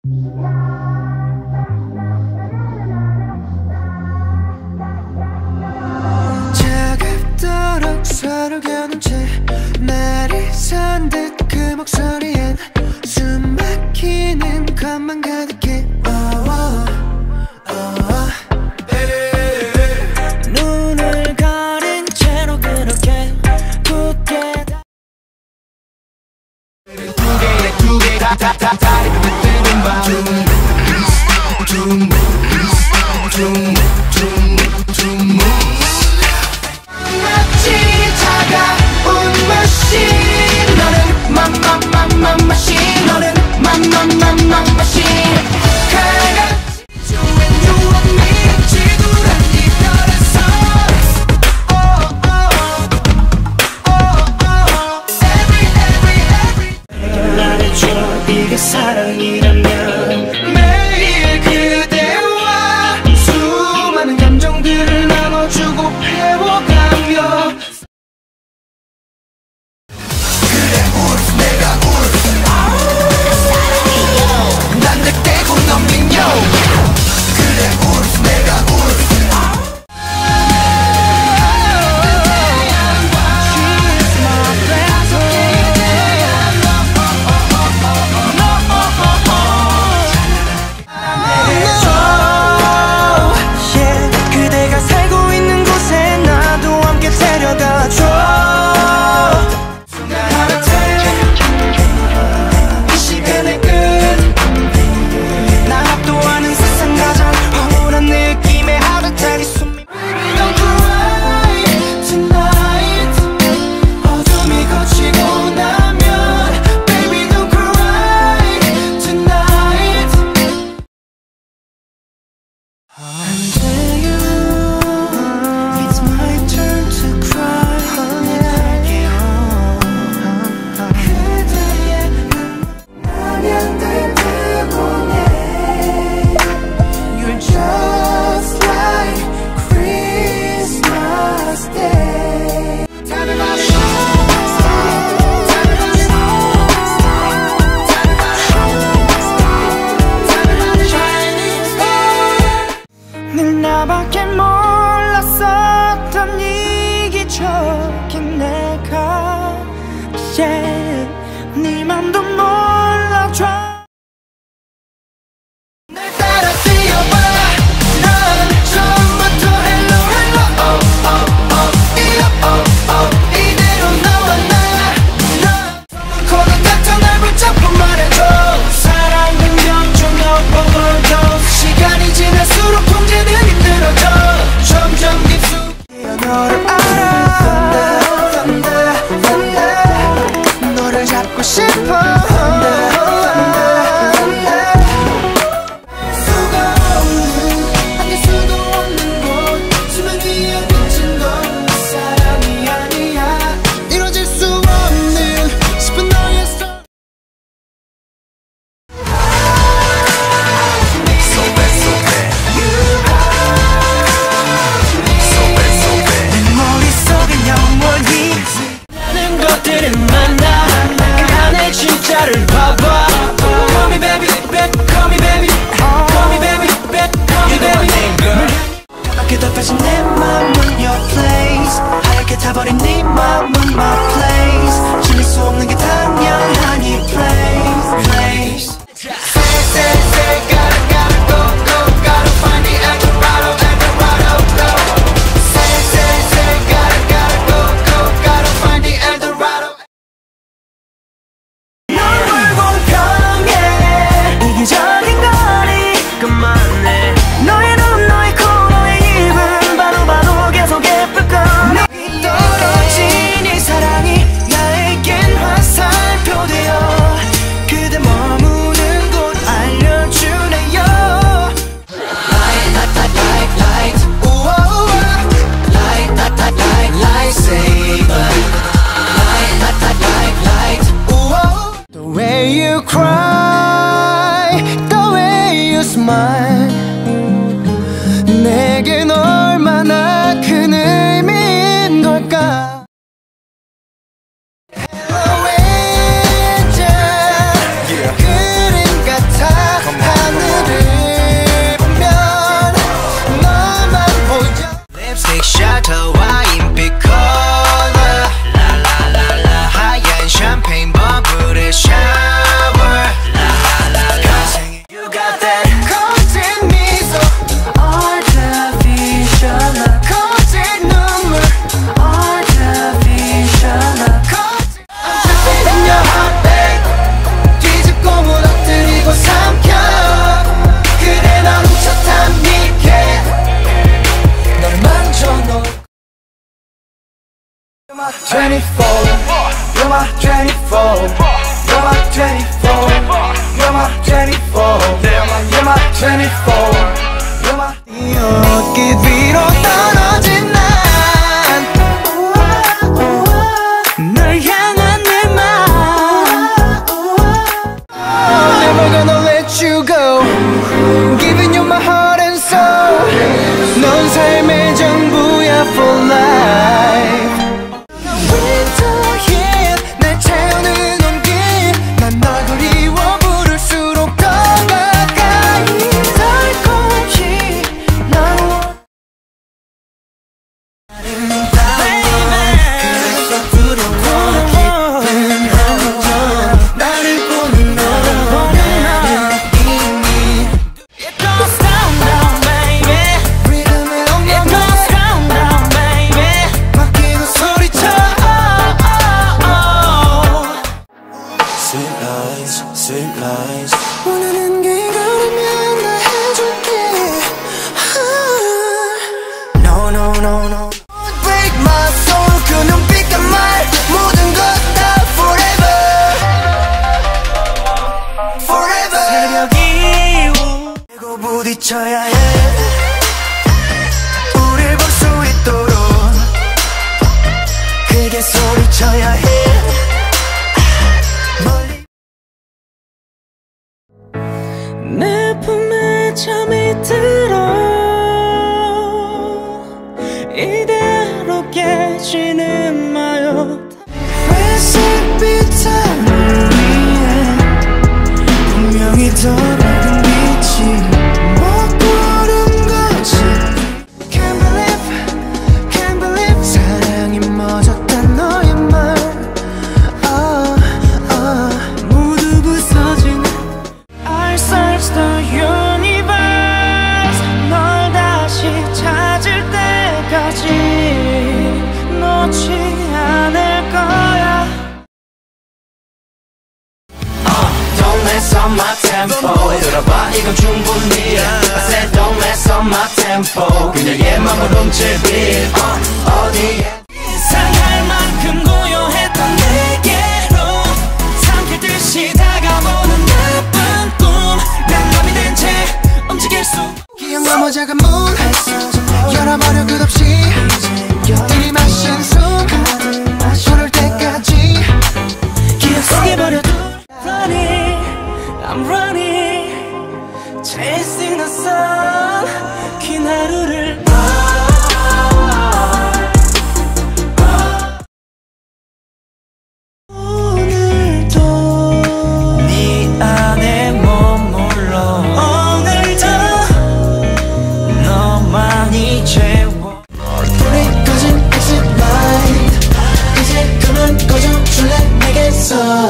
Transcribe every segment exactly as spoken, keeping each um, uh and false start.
차갑도록 서로 겨눈 채 말이 선 듯 그 목소리엔 숨 막히는 것만 가득해. 눈을 가린 채로 그렇게 굳게 두 개에 두 개 다 다 다 다리를 뜨는 밤 둥둥둥둥둥둥 마치 차가운 머신 너는 맘맘맘맘 머신 너는 맘맘맘맘 머신 칼같이 when you want me 지구란 이별에서 oh oh oh oh every every every 내게 말해줘 이게 사랑이라면 매일 그대와 수많은 감정들을 나눠주고 배워가며 그래 울프 내가 울프 난 늑대고 넌 민요 그래 울프 내가 울프 그대가 살고 있는 곳에 나도 함께 데려가줘. 이 시간의 끝 나 압도하는 세상 가장 황홀한 느낌의 하루탈이 숨이 Don't cry tonight 어둠이 거치고 나면 Baby don't cry tonight 안 돼요 It's my turn to cry 그대의 남양들 때문에 You're just like Christmas Day Tell me about it Tell me about it Tell me about it Tell me about it Shining star 늘 나밖에 몰랐었던 이기적인 내가 yeah, 네 맘도 몰라줘 날 따라 뛰어봐 넌 처음부터 hello hello oh oh oh 이어 oh oh 이대로 너와 나넌 코너 같아 날 붙잡고 말해줘 사랑은 명중 no overdose 시간이 지날수록 통제는 힘들어져 점점 깊숙이 너를 알아 thunder, thunder, 너를 잡고 싶어 수가 없는 안길 수도 없는 곳 수면 위에 비친 건 사랑이 아니야 이뤄질 수 없는 싶은 너의 소 So bad, so bad. So bad, so bad. 내 머릿속에 영원히 나는 것들은 많아 그 안에 진짜를 봐봐 Call me baby, baby, call me baby Call me baby, baby, call me baby 까맣게 덮여진 내 맘은 your place 하얗게 타버린 네 맘은 my place 질릴 수 없는 게 당연한 이 place place Say, say, say, gotta, gotta go, go Gotta find the Eldorado, Eldorado, go Say, say, say, gotta, gotta go, go Gotta find the Eldorado 널 불공평해 이기적인 거리 그만해 너의 눈, 너의 코, 너의 입은 봐도 봐도 계속 예쁠 거야 떨어진 이 사랑이 나에겐 화살표 되어 그대 머무는 곳 알려주네요 Light, light, light, light, light 우와 Light, light, light, light, lightsaber Light, light, light, light, light 우와 The way you cry The way you smile 내겐 얼마나 큰 의미인 걸까 Hello angel 그림 같아 twenty-four. You're my 꽃길 위로 떨어진 난 널 향한 내 맘 Never gonna let you go Giving you my heart and soul 넌 삶의 전부야 for life Winter에 날 채우는 온기 난 널 그리워 부를수록 더 가까이 달콤히 날 원해 그래서 두려워 깊은 함정 나를 보는 너를 보면 이미 It goes down down baby. 리듬에 It 엉망 goes down down baby. 맡기고 소리쳐 Sweet lies, sweet lies. 원하는 게 이거라면 다 해줄게 No no no no Break my soul 그 눈빛과 말 모든 것 다 forever Forever 새벽이 오고 부딪혀야 해 우릴 볼 수 있도록 크게 소리쳐야 해 멀리 내 품에 잠이 들어 이대로 깨지는 마요 회색빛 하늘 위에 분명히 더 밝은 빛이 먹구름 같이 Can't believe, can't believe 사랑이 멎었단 너의 말 oh, oh. 모두 부서진 I'll search the universe 널 다시 찾을 때까지 놓지 않을 거야 Don't mess up my tempo. 들어봐 이건 충분히. I said don't mess up my tempo. 그녀의 맘을 훔칠 빛. uh, 어디에 이상할 만큼 고요했던 내게로 삼킬듯이 다가오는 나쁜 꿈. 난 남이 된 채 움직일 수. 기억 너머 작은 문 열어버려 끝없이 들이마신 순간 저럴 때까지 기억 속에 버려둔 Running, I'm running Chasing the sun 긴 하루를 오늘도 네 안에 머물러 오늘도 너만이 채워 불이 꺼진 exit light 이제 그만 꺼져줄래 내게서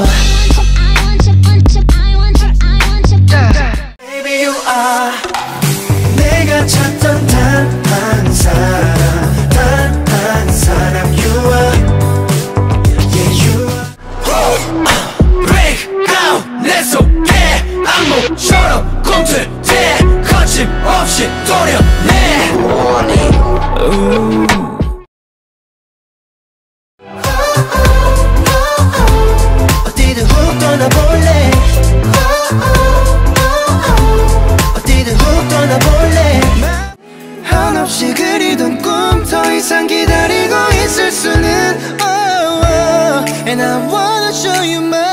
Baby you are 내가 찾던 단 한 사람 단 한 사람 You are Yeah you are Break down 내 속에 악몽처럼 꿈틀 때 거침없이 도려내 어디든 훅 떠나볼래 어디든 훅 떠나볼래 한없이 그리던 꿈 더 이상 기다리고 있을 수는 oh, oh. And I wanna show you my